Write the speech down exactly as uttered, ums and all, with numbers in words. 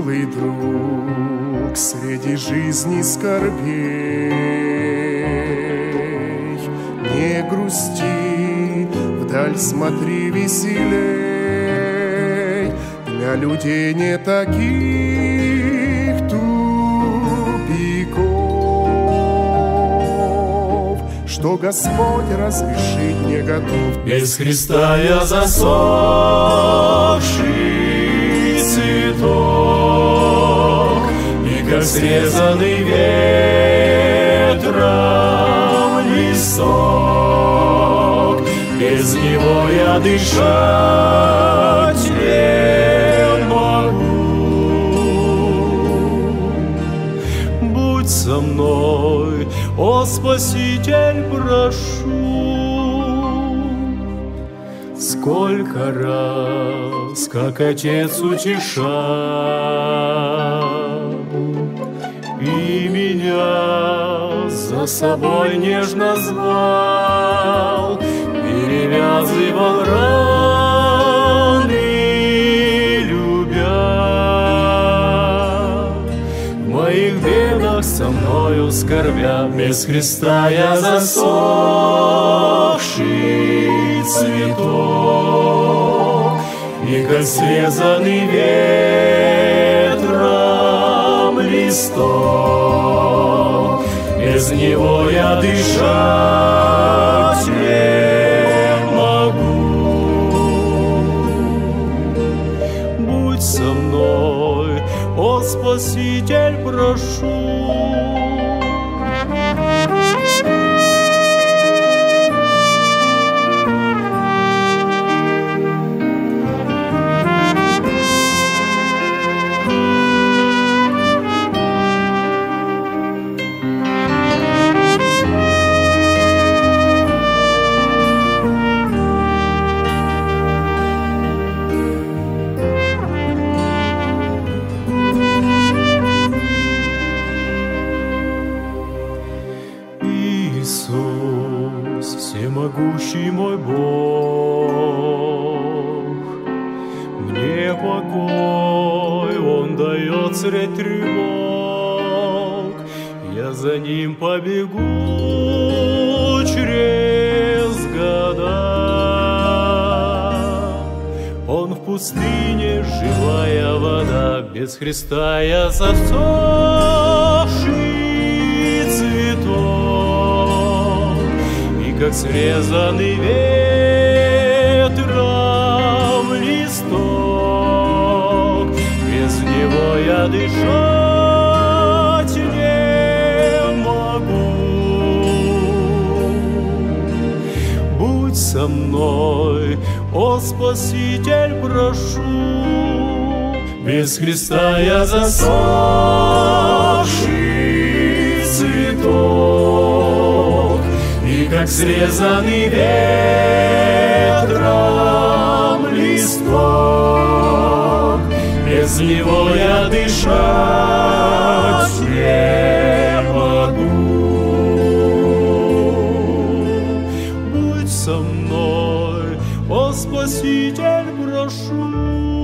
милый друг, среди жизни скорбей. Не грусти, вдаль смотри веселей, для людей не таких тупиков, что Господь разрешить не готов. Без Христа я засохший цветок, и как срезанный ветром листок, без него я дышать не могу. Будь со мной, о Спаситель, прошу. Сколько раз, как Отец утешал и меня за собой нежно звал, перевязывал раны, любя, в моих бедах со мною скорбя. Без Христа я засохший цветок, и как срезанный ветром листок, без него я дышать не могу. Будь со мной, о Спаситель, прошу. Иисус, всемогущий мой Бог, мне покой Он дает средь тревог. Я за Ним побегу через года. Он в пустыне живая вода. Без Христа я засохший цветок, как срезанный ветром листок, без него я дышать не могу. Будь со мной, о Спаситель, прошу. Без Христа я засохший цветок, и как срезанный ветром листок, без него я дышать не могу. Будь со мной, о Спаситель, прошу.